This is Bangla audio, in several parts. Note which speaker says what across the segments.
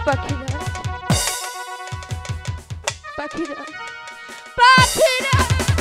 Speaker 1: পাখিরা পাখিরা পাখিরা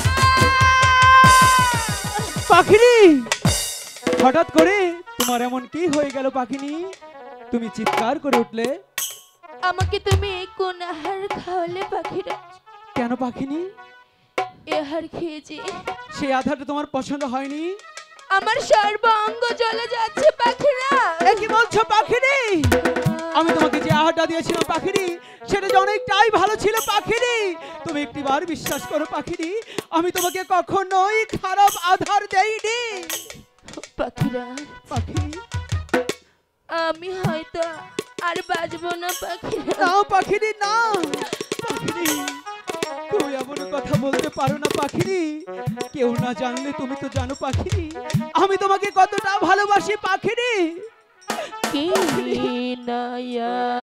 Speaker 2: পাখিনি, হঠাৎ করে তোমার এমন কি হয়ে গেল পাখিনি? তুমি চিৎকার করে উঠলে।
Speaker 1: আমাকে তুমি কোন আহার খাওয়ালে পাখিরা?
Speaker 2: কেন পাখিনি?
Speaker 1: এ আহার খেয়েছি,
Speaker 2: সেই আধারটা তোমার পছন্দ হয়নি?
Speaker 1: আমার সর্বাঙ্গ জ্বলে যাচ্ছে পাখিরা।
Speaker 2: এ কি বলছো পাখিনি? আমি তোমাকে যে আহারটা দিয়েছিলাম পাখিনি, সেটা যে অনেকটাই ভালো ছিল পাখিনি। তুমি একটিবার বিশ্বাস করো পাখিনি, আমি তোমাকে কখনোই খারাপ আধার দেইনি।
Speaker 1: পাখিরা
Speaker 2: পাখিনি,
Speaker 1: আমি হয়তো আর বাঁচবো না পাখিরা।
Speaker 2: না পাখিনি, না পাখিনি, তুমি এমন কথা বলতে পারো না পাখিনি। কেউ না জানলে তুমি তো জানো পাখিনি, আমি তোমাকে কতটা ভালোবাসি পাখিনি।
Speaker 1: কি না